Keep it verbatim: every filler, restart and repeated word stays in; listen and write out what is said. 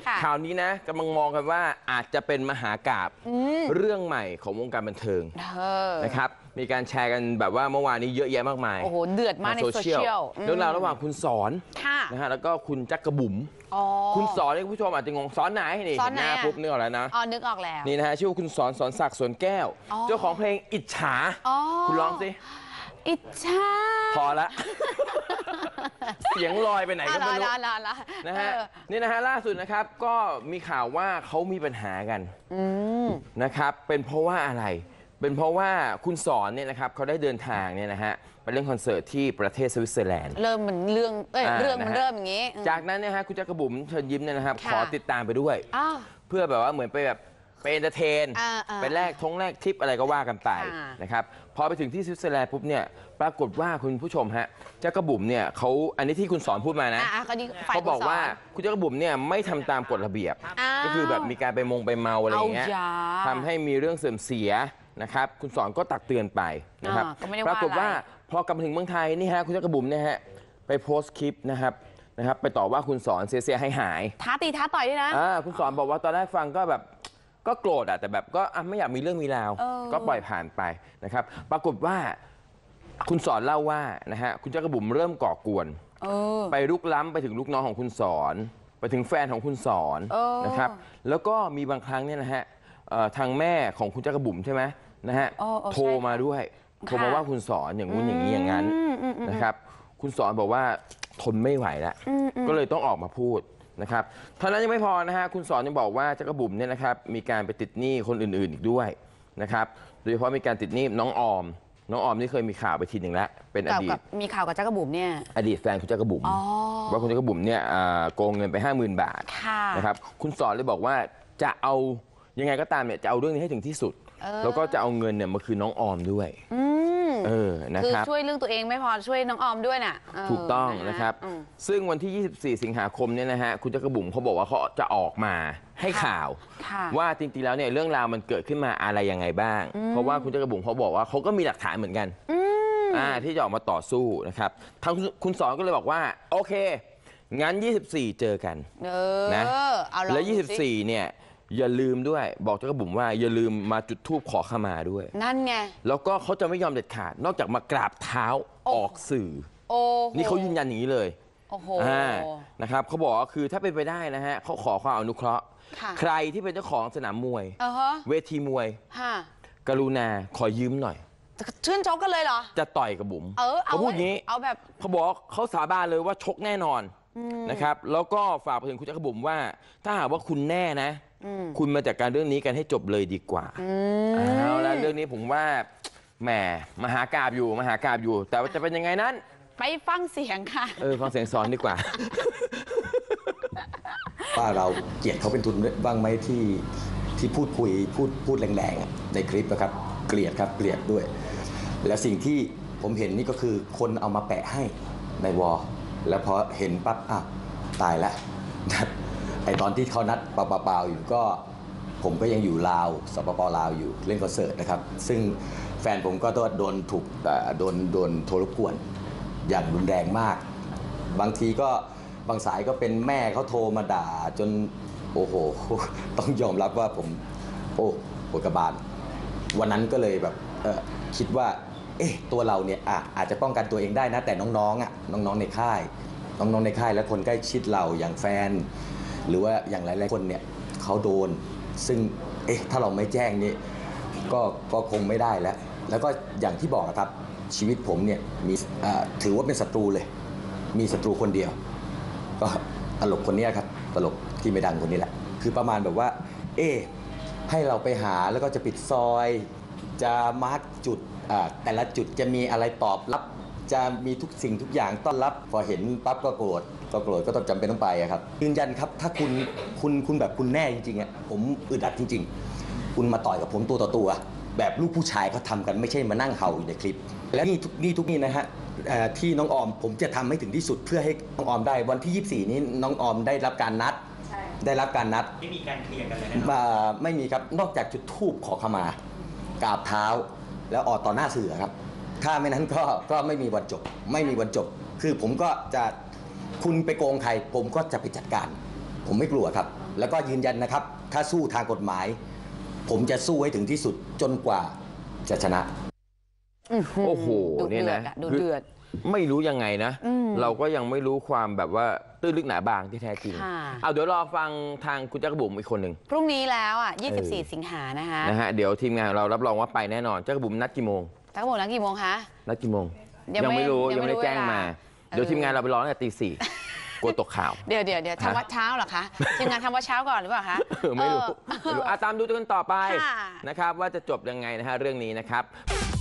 ข่าวนี้นะกำลังมองกันว่าอาจจะเป็นมหากาพย์เรื่องใหม่ของวงการบันเทิงนะครับมีการแชร์กันแบบว่าเมื่อวานนี้เยอะแยะมากมายโอ้โหเดือดมากในโซเชียลเรื่องราวระหว่างคุณสอนนะฮะแล้วก็คุณจักรบุ๋มคุณสอนเนี่ยคุณผู้ชมอาจจะงงสอนไหนนี่หน้าปุ๊บนึกออกแล้วนะอ๋อนึกออกแล้วนี่นะฮะชื่อคุณสอนสอนศักดิ์สวนแก้วเจ้าของเพลงอิจฉาคุณร้องสิอิจฉาพอละเสียงลอยไปไหนก็ไม่รู้นะฮะนี่นะฮะล่าสุดนะครับก็มีข่าวว่าเขามีปัญหากันนะครับเป็นเพราะว่าอะไรเป็นเพราะว่าคุณสอนเนี่ยนะครับเขาได้เดินทางเนี่ยนะฮะไปเล่นคอนเสิร์ตที่ประเทศสวิตเซอร์แลนด์เริ่มเหมือนเรื่องเอ้ยเรื่องมันเริ่มอย่างงี้จากนั้นเนี่ยฮะคุณจักรบุ๋มเชิญยิ้มเนี่ยนะครับขอติดตามไปด้วยเพื่อแบบว่าเหมือนไปแบบไปเอนเตอร์เทนไปแลกทงแลกทิปอะไรก็ว่ากันไปนะครับพอไปถึงที่สวิตเซอร์แลนด์ปุ๊บเนี่ยปรากฏว่าคุณผู้ชมฮะจักรบุ๋มเนี่ยเขาอันนี้ที่คุณสอนพูดมานะเขาบอกว่าคุณจักรบุ๋มเนี่ยไม่ทำตามกฎระเบียบก็คือแบบมีการไปมงไปเมาอะไรอย่างเงี้ยทำให้มีเรื่องเสื่อมเสียนะครับคุณสอนก็ตักเตือนไปนะครับปรากฏว่าพอกลับมาถึงเมืองไทยนี่ฮะคุณจักรบุ๋มเนี่ยฮะไปโพสต์คลิปนะครับนะครับไปต่อว่าคุณสอนเสียหายหายท้าตีท้าต่อยด้วยนะคุณสอนบอกว่าตอนแรกฟังก็แบบก็โกรธอะแต่แบบก็ไม่อยากมีเรื่องมีราวก็ปล่อยผ่านไปนะครับปรากฏว่าคุณสอนเล่าว่านะฮะคุณจักรบุ๋มเริ่มก่อกวนไปลุกล้ำไปถึงลูกน้องของคุณสอนไปถึงแฟนของคุณสอนนะครับแล้วก็มีบางครั้งเนี่ยนะฮะทางแม่ของคุณจักรบุ๋มใช่ไหมนะฮะโทรมาด้วยโทรมาว่าคุณสอนอย่างงู้นอย่างนี้อย่างนั้นนะครับคุณสอนบอกว่าทนไม่ไหวแล้วก็เลยต้องออกมาพูดนะครับเท่านั้นยังไม่พอนะฮะคุณสอนยังบอกว่าจักรบุ๋มเนี่ยนะครับมีการไปติดหนี้คนอื่นๆอีกด้วยนะครับโดยเฉพาะมีการติดหนี้น้องออมน้องออมนี่เคยมีข่าวไปทีหนึ่งแล้วเป็นอดีตมีข่าวกับจักรบุ๋มเนี่ยอดีตแฟนคุณจักรบุ๋มว่าคุณจักรบุ๋มเนี่ยโกงเงินไปห้าหมื่นบาทนะครับคุณสอนเลยบอกว่าจะเอายังไงก็ตามเนี่ยจะเอาเรื่องนี้ให้ถึงที่สุดแล้วก็จะเอาเงินเนี่ยมาคืนน้องออมด้วยเออนะครับคือช่วยเรื่องตัวเองไม่พอช่วยน้องออมด้วยน่ะถูกต้องนะครับซึ่งวันที่ยี่สิบสี่สิงหาคมเนี่ยนะฮะคุณจักรบุ๋มเขาบอกว่าเขาจะออกมาให้ข่าวว่าจริงๆแล้วเนี่ยเรื่องราวมันเกิดขึ้นมาอะไรยังไงบ้างเพราะว่าคุณจักรบุ๋มเขาบอกว่าเขาก็มีหลักฐานเหมือนกันอ่าที่จะออกมาต่อสู้นะครับทางคุณสอนก็เลยบอกว่าโอเคงั้นยี่สิบสี่เจอกันนะแล้วยี่สิบสี่เนี่ยอย่าลืมด้วยบอกจักรบุ๋มว่าอย่าลืมมาจุดธูปขอขมาด้วยนั่นไงแล้วก็เขาจะไม่ยอมเด็ดขาดนอกจากมากราบเท้าออกสื่อนี่เขายืนยันอย่างนี้เลยนะครับเขาบอกว่าคือถ้าเป็นไปได้นะฮะเขาขอความอนุเคราะห์ใครที่เป็นเจ้าของสนามมวยเวทีมวยกรุณาขอยืมหน่อยชื่นชกกันเลยเหรอจะต่อยกับบุ๋มเขาพูดงี้เอาแบบเขาบอกเขาสาบานเลยว่าชกแน่นอนนะครับแล้วก็ฝากไปถึงคุณจักรบุ๋มว่าถ้าหากว่าคุณแน่นะคุณมาจากการเรื่องนี้กันให้จบเลยดีกว่าเอาละเรื่องนี้ผมว่าแหมมหากาพย์อยู่มหากาพย์อยู่แต่ว่าจะเป็นยังไงนั้นไปฟังเสียงค่ะเออฟังเสียงสอนดีกว่าว่าเราเกลียดเขาเป็นทุนบ้างไหมที่ที่พูดคุยพูดพูดแรงๆในคลิปนะครับเกลียดครับเกลียดด้วยแล้วสิ่งที่ผมเห็นนี่ก็คือคนเอามาแปะให้ในวอลแล้วพอเห็นปั๊บอ้าวตายแล้วไอตอนที่เขานัดเปล่าๆอยู่ก็ผมก็ยังอยู่ลาวสปปลาวอยู่เล่นคอนเสิร์ตนะครับซึ่งแฟนผมก็โดนถูกโดนโดนโทรรบกวนอย่างรุนแรงมากบางทีก็บางสายก็เป็นแม่เขาโทรมาด่าจนโอ้โหต้องยอมรับว่าผมโอ้ปวดกระบาลวันนั้นก็เลยแบบเออคิดว่าเอ๊ะตัวเราเนี่ยอ่ะอาจจะป้องกันตัวเองได้นะแต่น้องๆอ่ะน้องๆในค่ายน้องๆในค่ายและคนใกล้ชิดเราอย่างแฟนหรือว่าอย่างหลายๆคนเนี่ยเขาโดนซึ่งเอ๊ะถ้าเราไม่แจ้งนี่ก็ก็คงไม่ได้แล้วแล้วก็อย่างที่บอกครับชีวิตผมเนี่ยมีถือว่าเป็นศัตรูเลยมีศัตรูคนเดียวก็ตลกคนนี้ครับตลกที่ไม่ดังคนนี้แหละคือประมาณแบบว่าเอ๊ะให้เราไปหาแล้วก็จะปิดซอยจะมาร์กจุดแต่ละจุดจะมีอะไรตอบรับจะมีทุกสิ่งทุกอย่างต้อนรับพอเห็นปั๊บก็โกรธก็โกรธก็ต้องจำเป็นต้องไปครับยืนยันครับถ้าคุณคุณคุณแบบคุณแน่จริงๆอ่ะผมอึดอัดจริงๆคุณมาต่อยกับผมตัวต่อตัวแบบลูกผู้ชายเขาทำกันไม่ใช่มานั่งเห่าอยู่ในคลิปและนี่ทุกนี่ทุกนี่นะฮะที่น้องออมผมจะทำให้ถึงที่สุดเพื่อให้น้องออมได้วันที่ยี่สิบสี่นี้น้องออมได้รับการนัดได้รับการนัดไม่มีการเคลียร์กันเลยนะไม่มีครับนอกจากจุดธูปขอขมากราบเท้าแล้วออกต่อหน้าสื่อครับถ้าไม่นั้นก็ก็ไม่มีวันจบไม่มีวันจบคือผมก็จะคุณไปโกงใครผมก็จะไปจัดการผมไม่กลัวครับแล้วก็ยืนยันนะครับ ถ้าสู้ทางกฎหมาย ผมจะสู้ให้ถึงที่สุดจนกว่าจะชนะโอ้โหดูเนี่ยเดือนะดอะดูเดือดไม่รู้ยังไงนะ เราก็ยังไม่รู้ความแบบว่าตื้นลึกหนาบางที่แท้จริงค่ะเอาเดี๋ยวรอฟังทางคุณจักรบุ๋มอีกคนหนึ่งพรุ่งนี้แล้วอ่ะ ยี่สิบสี่เออสิงหานะคะนะฮะเดี๋ยวทีมงานเรารับรองว่าไปแน่นอนจักรบุ๋มนัดกี่โมงจักรบุ๋มนัดกี่โมงคะนัดกี่โมงยังไม่ไม่รู้ยัยัง งไม่ไม่ได้แจ้งรู้เวลามา เดี๋ยวเออทีมงานเราไปรอตั้งแต่ตีสี่กลัวตกข่าวเดี๋ยวเดี๋ยวเดี๋ยวทำวัดเช้าเหรอคะ ทีมงานทำวัดเช้าก่อนหรือเปล่าคะเออไม่รู้เออไม่รู้อ่ะตามดูกันต่อไปค่ะนะครับว่าจะจบยังไงนะฮะเรื่องนี้นะครับ